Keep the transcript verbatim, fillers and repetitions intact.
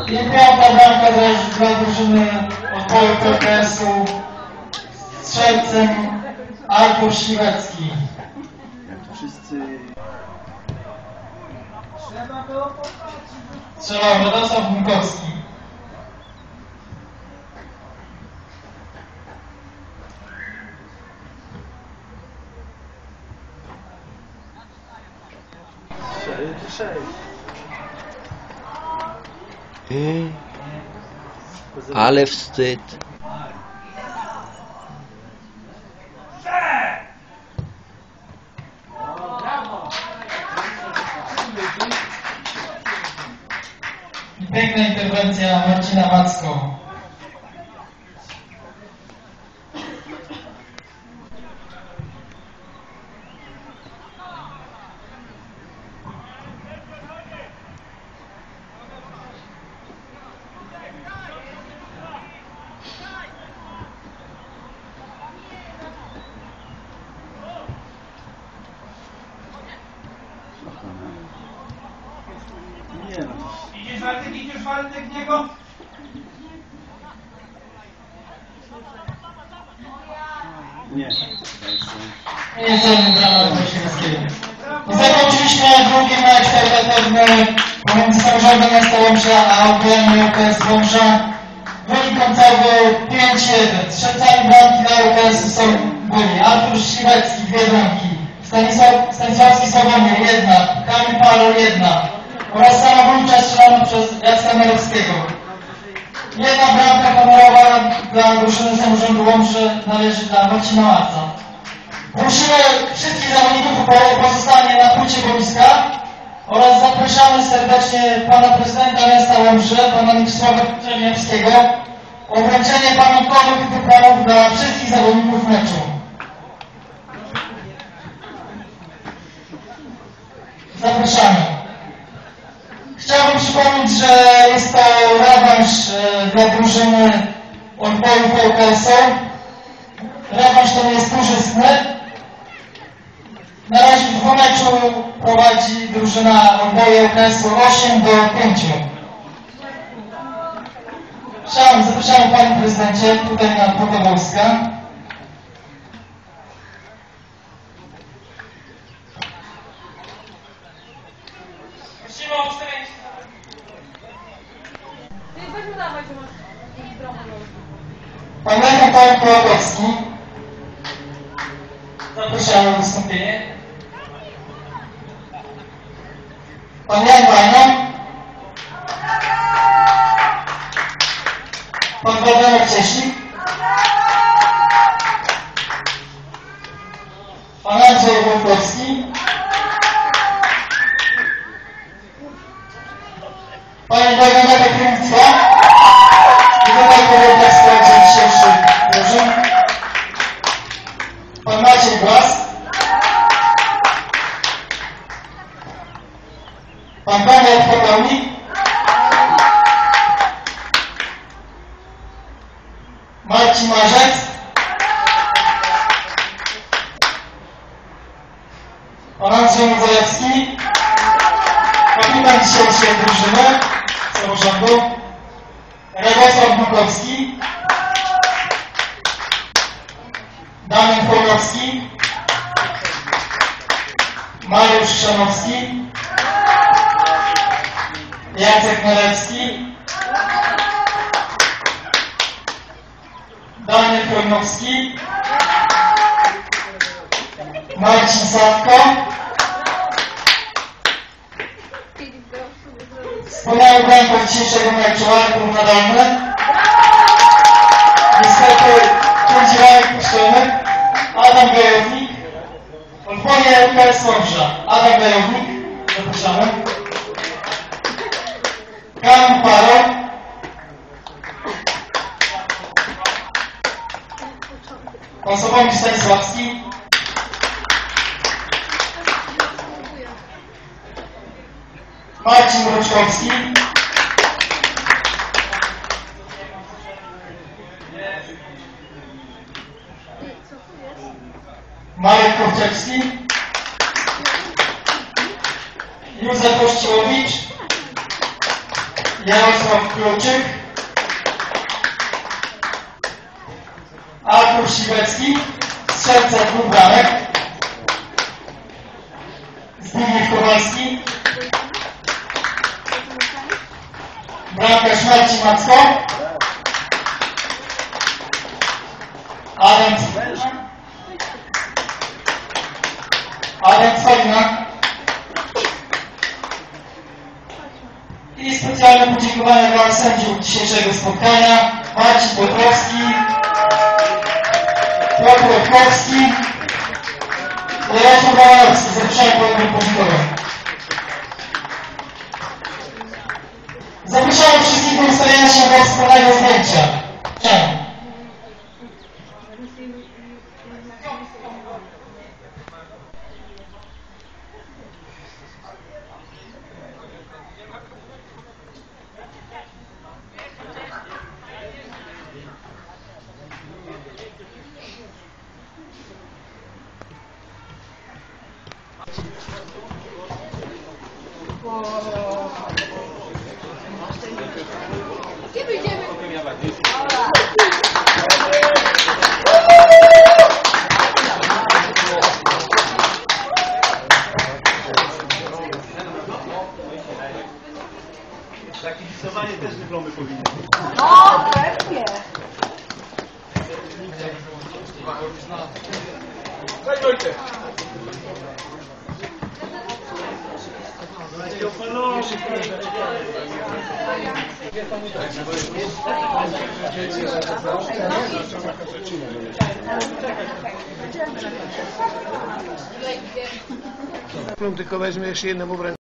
I piąta bramka też dla drużyny odboju P K S-u. Strzelcem Artur Śliwecki. Wszyscy... Strzelał Radosław Bunkowski. Hmm. Ale wstyd. Piękna interwencja Marcina Macko. Nie no. Idziesz Waltek, idziesz Waltek w niego? Nie. Nie celny dramat Wojciechowskiego. Zakończyliśmy drugi mecz charytatywny pomiędzy samorządem miasta Łomża a odbojami U K S Łomża. Wynik końcowy pięć jeden. Strzelcami bramki dla U K S-u są byli Artur Śliwecki, dwie bramki, Stanisław, Stanisławski Sławomir, jedna, Kamil Parol, jedna oraz samobójcza strzelana przez Jacka Marowskiego. Jedna bramka honorowa dla drużyny samorządu Łomży należy dla Marcina Marca. Prosimy wszystkich zawodników o pozostanie na płycie boiska oraz zapraszamy serdecznie pana prezydenta miasta Łomży, pana Mieczysława Czerniewskiego, o wręczenie pamiątkowych dyplomów dla wszystkich zawodników meczu. Zapraszamy. Chciałbym przypomnieć, że jest to rewanż dla drużyny odboju P K S-u. Rewanż ten jest korzystny. Na razie w dwumeczu prowadzi drużyna odboju P K S-u osiem do pięciu. Chciałem, zapraszamy panie prezydencie tutaj na płotę wojska. Prosimy o ustawienie się. Weźmy dawać, że masz drogę. Pan Lech Kołakowski. Zapraszamy o wystąpienie. Pan Jan Wajno. Pan Władimir Cieślik. Pan Andrzej Wojtkowski. Pani Bogdana Krynicka. I tutaj powiem w składzie dzisiejszych drużyn. Pan Maciej Głaz. Pan Konrad Popełnik. Marcin Marzec. Pan Andrzej Mozolewski. Kapitan dzisiejszej drużyny samorządu. Radosław Bukowski. Damian Chłodowski. Mariusz Szanowski. Jacek Nalewski. Daniel Krojnowski. Marcin Sawko. Wspomniałem bramkę dzisiejszego meczu Artur Nadalny. Niestety pięć ramek puszczonych. Adam Gajownik. Odwoje U K S Łomża. Adam Gajownik. Zapraszamy. Kamil Parol. Pan Sławomir Stanisławski. Marcin Mruczkowski. Marek Kowczewski. Józef Kościłowicz. Jarosław Kluczyk, Artur Siwecki, strzelca dwóch bramek, Zbigniew Kowalski, bramkarz Marcin Macko, Adam Adam Cwalina i specjalne podziękowania dla sędziów dzisiejszego spotkania: Marcin Piotrowski, Piotr Rutkowski i Jarosław Baranowski. Zapraszam po jednym podziękowaniu. Zapraszamy wszystkich do ustawienia się do wspólnego zdjęcia. Cześć. Gdzie wyjdziemy? Takie listowanie też dyplomy powinny. No, pewnie. Cześć Wojtek! Tylko weźmiesz jednemu w rękę.